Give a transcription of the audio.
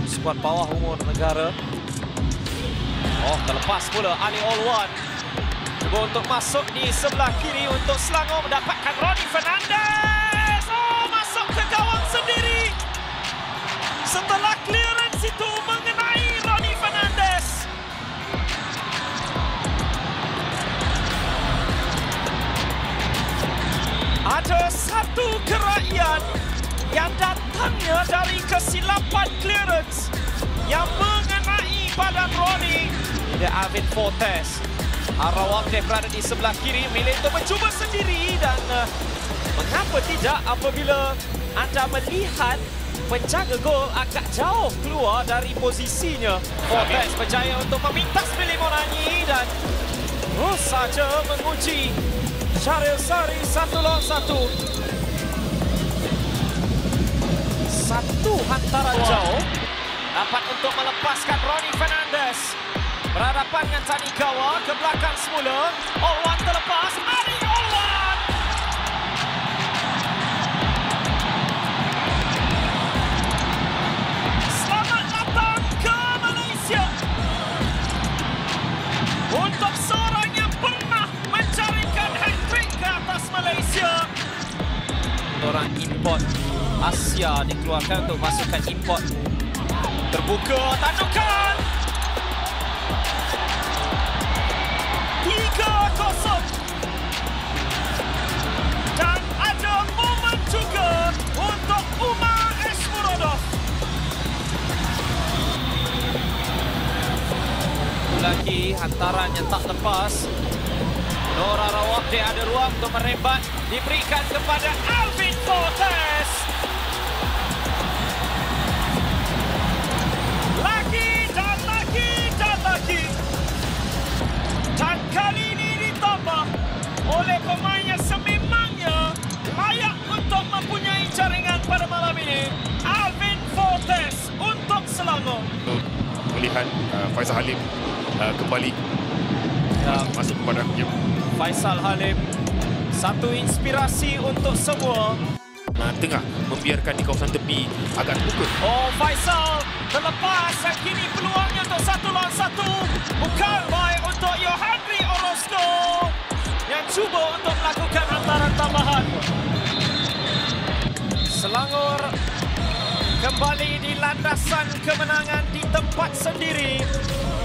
untuk skuad bawah umur negara. Oh, terlepas pula Ali Olwan. Cuba untuk masuk di sebelah kiri untuk Selangor mendapatkan Ronnie Fernandez. Oh, masuk ke gawang sendiri. Setelah clearance itu mengenai Ronnie Fernandez. Ada satu keraian yang datangnya dari kesilapan clearance yang mengenai badan Ronnie. Ini Alvin Fortes. Arawak dia berada di sebelah kiri, milih untuk mencuba sendiri dan mengapa tidak apabila anda melihat penjaga gol agak jauh keluar dari posisinya. Fortes berjaya untuk memintas Billy Monanyi dan terus saja menguji Syaril Sari 1 lawan 1. Satu hantaran jauh dapat untuk melepaskan Ronnie Fernandez. Berhadapan dengan Tanikawa ke belakang semula. Olwan terlepas. Ali Olwan. Selamat datang ke Malaysia. Untuk seorang yang pernah mencarikan hat-trick ke atas Malaysia. Orang import Asia dikeluarkan untuk masukkan import. Terbuka tandukan. 3-0. Dan ada momen juga untuk Umar Esmurodov. Lagi hantaran yang tak lepas. Nora Rawak dia ada ruang untuk merembat. Diberikan kepada Alvin Fortes. Lagi dan lagi dan lagi. Dan kali ini ditambah oleh pemain yang sememangnya layak untuk mempunyai jaringan pada malam ini. Alvin Fortes untuk Selangor. Melihat Faisal Halim kembali masuk kepada game. Faisal Halim, satu inspirasi untuk semua. Tengah membiarkan di kawasan tepi agak terbuka. Oh, Faisal terlepas dan kini peluangnya untuk 1 lawan 1. Bukan baik untuk Yohandri Orozco yang cuba untuk melakukan hantaran tambahan. Selangor kembali di landasan kemenangan di tempat sendiri.